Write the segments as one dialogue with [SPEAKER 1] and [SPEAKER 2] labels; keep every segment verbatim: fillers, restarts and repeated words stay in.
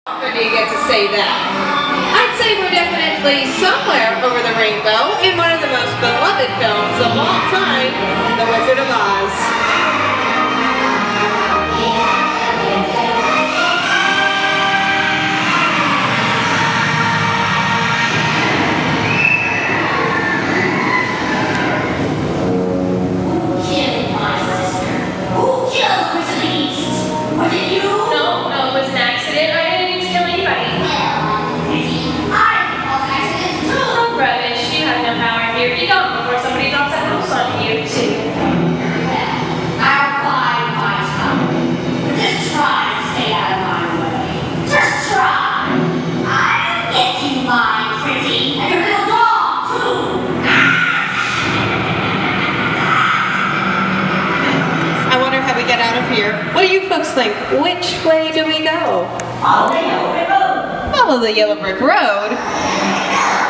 [SPEAKER 1] How do you get to say that? I'd say we're definitely somewhere over the rainbow in one of the most beloved films of all time, The Wizard of Oz. Get out of here. What do you folks think? Which way do we go?
[SPEAKER 2] Follow the yellow brick road.
[SPEAKER 1] Follow the yellow brick road?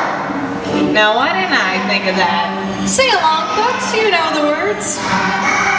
[SPEAKER 1] Now why didn't I think of that? Sing along, folks. You know the words.